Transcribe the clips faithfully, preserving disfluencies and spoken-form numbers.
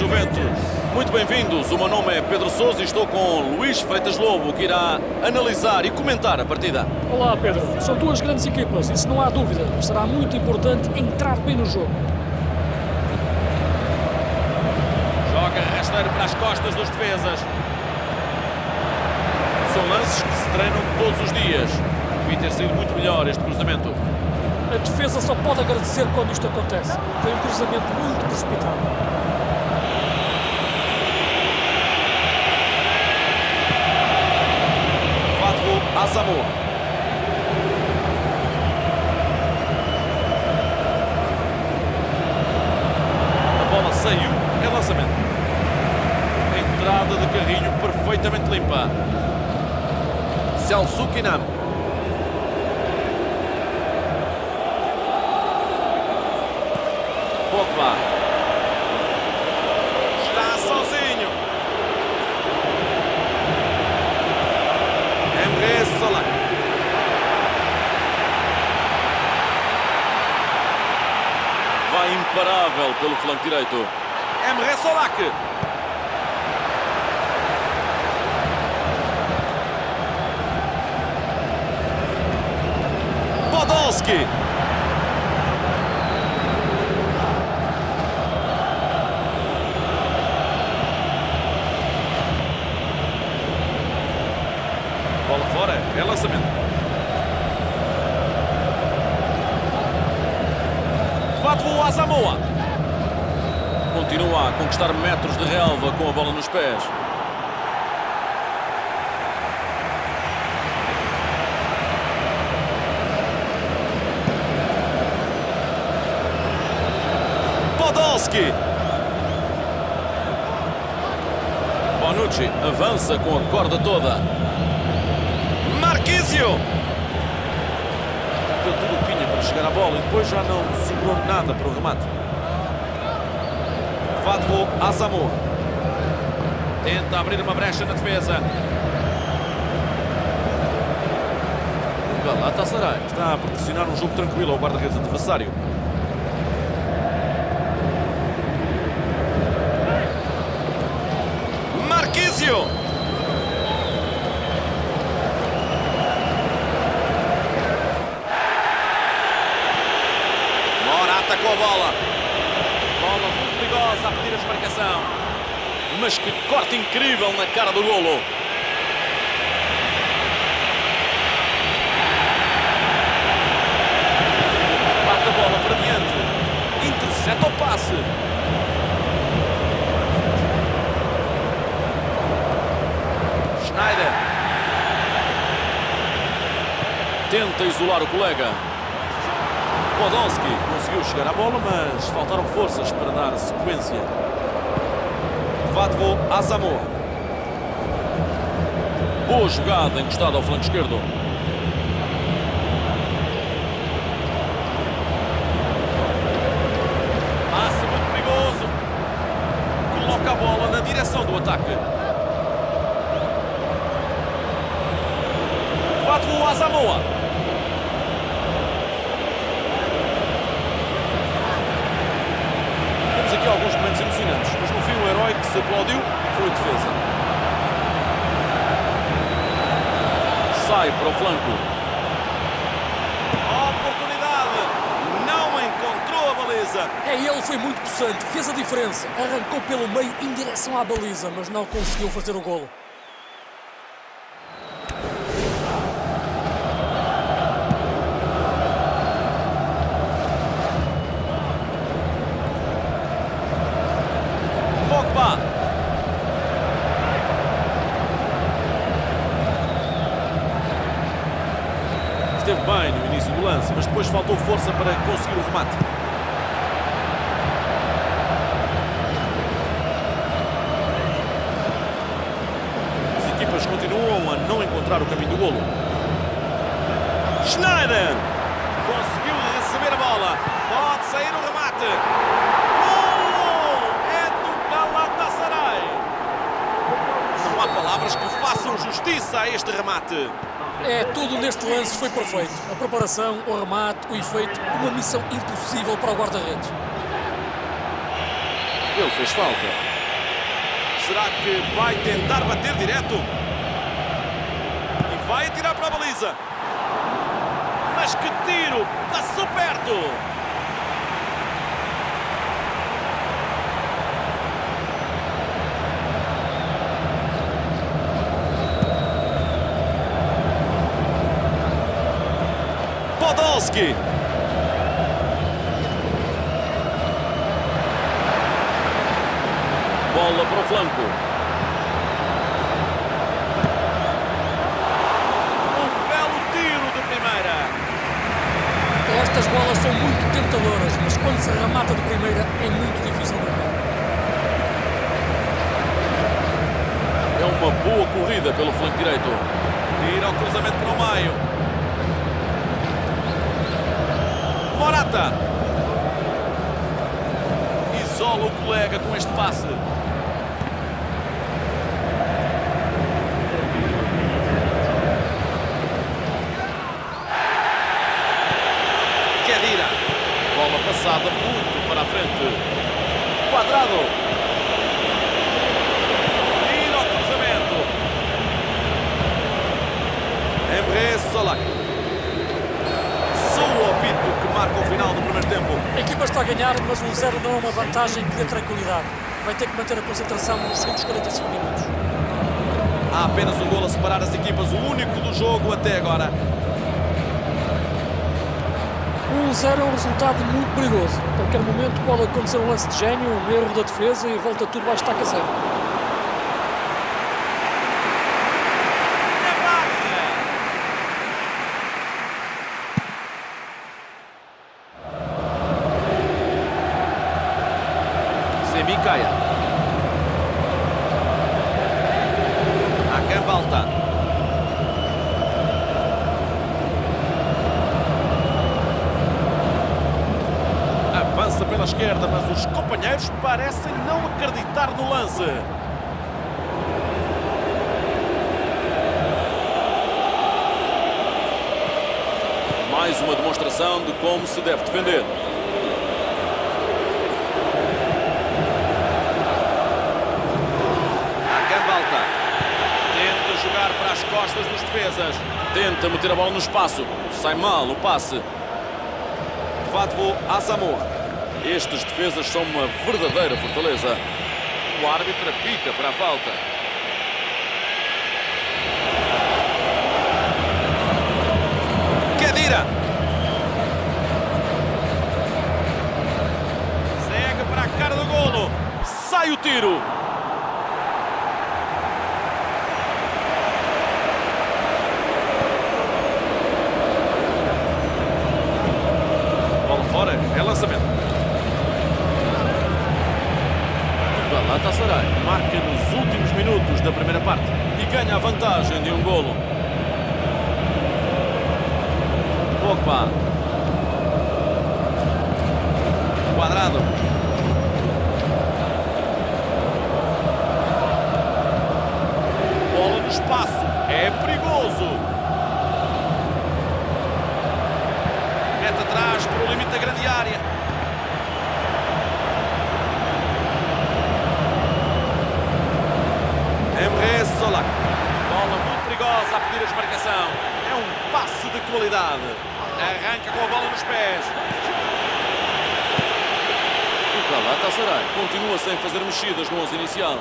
Juventus. Muito bem-vindos, o meu nome é Pedro Sousa e estou com Luís Freitas Lobo, que irá analisar e comentar a partida. Olá Pedro, são duas grandes equipas, isso não há dúvida, mas será muito importante entrar bem no jogo. Joga rasteiro para as costas dos defesas. São lances que se treinam todos os dias. Devia ter sido muito melhor este cruzamento. A defesa só pode agradecer quando isto acontece. Foi um cruzamento muito precipitado. Fatvo Asamoah. A bola saiu. É lançamento. Entrada de carrinho perfeitamente limpa. Celso Kinam. Pogba. Está sozinho. Emre Solak. Vai imparável pelo flanco direito. Emre Solak. Podolski. Bola fora, é lançamento. Fatvo Asamoah. Continua a conquistar metros de relva com a bola nos pés. Podolski. Bonucci avança com a corda toda. Marquisio. Deu tudo o que tinha para chegar à bola e depois já não sobrou nada para o remate. Fatvo Asamoah. Tenta abrir uma brecha na defesa. O Galatasaray está a proporcionar um jogo tranquilo ao guarda-redes adversário. Marquisio. Morata com a bola. Bola muito perigosa a pedir a desmarcação. Mas que corte incrível na cara do golo. Bate a bola para diante. Intercepta o passe. Schneider. Tenta isolar o colega. Podolski conseguiu chegar à bola, mas faltaram forças para dar sequência. Fatvo Asamoah. Boa jogada encostada ao flanco esquerdo. Passe muito perigoso. Coloca a bola na direção do ataque. Fatvo Asamoah. Temos aqui alguns momentos emocionantes, mas no fim o herói que se aplaudiu foi a defesa. Sai para o flanco. Oportunidade. Não encontrou a baliza. É, ele foi muito possante, fez a diferença. Arrancou pelo meio em direção à baliza, mas não conseguiu fazer o golo. Pogba. Esteve bem no início do lance, mas depois faltou força para conseguir o remate. As equipas continuam a não encontrar o caminho do golo. Schneider. Conseguiu receber a bola. Pode sair o remate. Não há palavras que façam justiça a este remate. É, tudo neste lance foi perfeito. A preparação, o remate, o efeito, uma missão impossível para o guarda-redes. Ele fez falta. Será que vai tentar bater direto? E vai atirar para a baliza. Mas que tiro! Passou perto! Podolski. Bola para o flanco. Um belo tiro de primeira. Estas bolas são muito tentadoras, mas quando se remata de primeira é muito difícil de marcar. É uma boa corrida pelo flanco direito. Tira o cruzamento para o meio. Morata. Isola o colega com este passe. Khedira. Bola passada muito para a frente. Quadrado. Tira o cruzamento. Emre Solak. Soa o apito que marca o final do primeiro tempo. A equipa está a ganhar, mas um zero não é uma vantagem que dê tranquilidade. Vai ter que manter a concentração nos segundos quarenta e cinco minutos. Há apenas um golo a separar as equipas, o único do jogo até agora. um zero é um resultado muito perigoso. A qualquer momento pode acontecer um lance de gênio, um erro da defesa e volta tudo à estaca zero. Semikaia. Hakan Balta. Avança pela esquerda, mas os companheiros parecem não acreditar no lance. Mais uma demonstração de como se deve defender. Para as costas dos defesas. Tenta meter a bola no espaço. Sai mal o passe. Vadvo Asamoah. Estes defesas são uma verdadeira fortaleza. O árbitro apita para a falta. Khedira. Segue para a cara do golo. Sai o tiro. Fora, é lançamento. Galatasaray marca nos últimos minutos da primeira parte e ganha a vantagem de um golo. Pogba. Quadrado. Bola no espaço. É perigoso. Mete atrás para o limite da grande área. Emre Solak. Bola muito perigosa a pedir a desmarcação. É um passe de qualidade. Arranca com a bola nos pés. O Galatasaray continua sem fazer mexidas no onze inicial.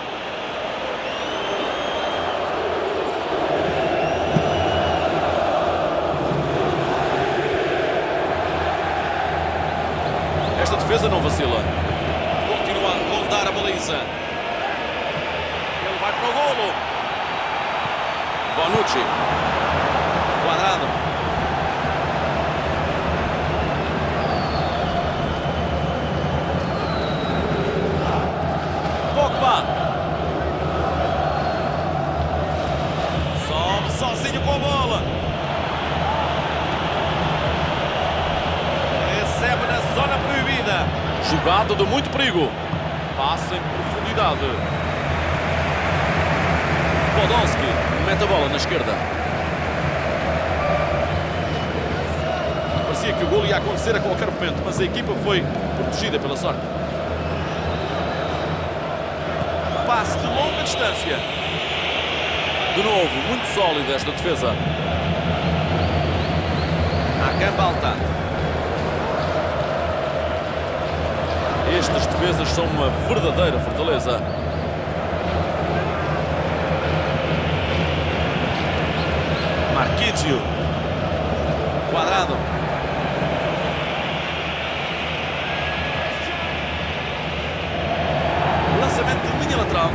Esta defesa não vacila. Continua a rondar a baliza. Ele vai para o golo. Bonucci. Quadrado. Pogba. Sobe sozinho com a bola. Recebe na zona proibida. Jogada de muito perigo. Passa em profundidade. Podolski mete a bola na esquerda. Parecia que o golo ia acontecer a qualquer momento, mas a equipa foi protegida pela sorte. Passe distância. De novo, muito sólida esta defesa. Hakan Balta. Estes defesas são uma verdadeira fortaleza. Marquinhos. Quadrado. Lançamento de linha lateral.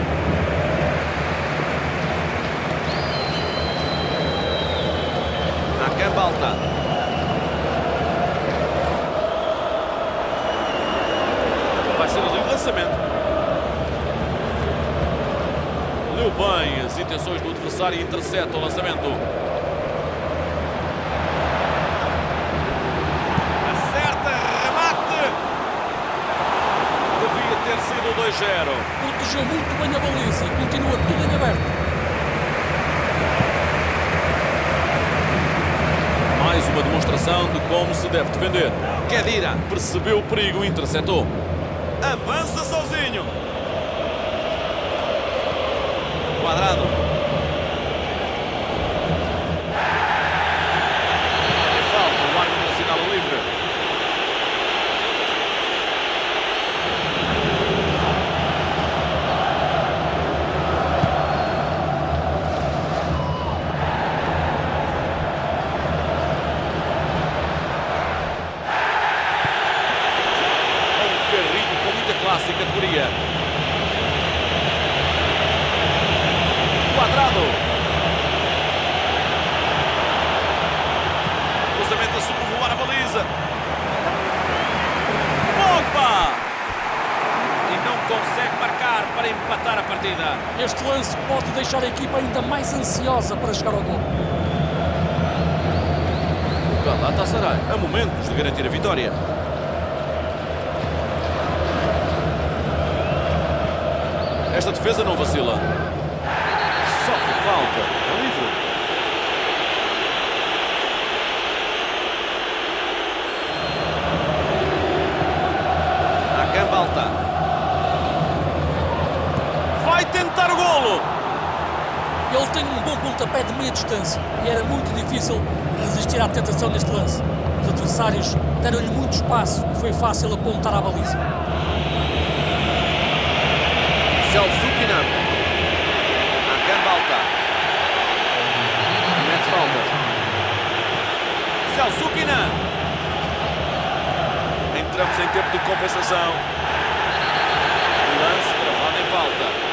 Hakan Balta. Vai ser ali o lançamento. Leu bem as intenções do adversário e intercepta o lançamento. Acerta, remate. Devia ter sido dois zero. Protegeu muito bem a baliza e continua tudo em aberto. Mais uma demonstração de como se deve defender. Khedira percebeu o perigo e interceptou. Avança sozinho. Quadrado. É falta, o árbitro assinala livre. Classe e categoria. Quadrado. Cruzamento a sobrevoar a baliza. Pogba! E não consegue marcar para empatar a partida. Este lance pode deixar a equipa ainda mais ansiosa para chegar ao gol. O Galatasaray a momentos de garantir a vitória. Esta defesa não vacila. Sofre falta. É livre. Hakan Balta. Vai tentar o golo. Ele tem um bom pontapé de meia distância e era muito difícil resistir à tentação neste lance. Os adversários deram-lhe muito espaço e foi fácil apontar à baliza. Selçuk-İnan. Hakan Balta. Mete falta. Selçuk-İnan. Entramos em tempo de compensação. Lance travado em falta.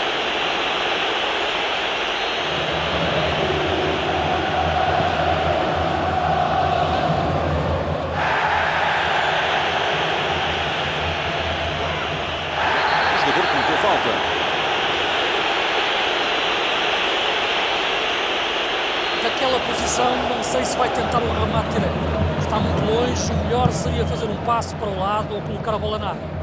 O jogador cometeu falta. Daquela posição, não sei se vai tentar um remate direto. Está muito longe, o melhor seria fazer um passe para o lado ou colocar a bola na área.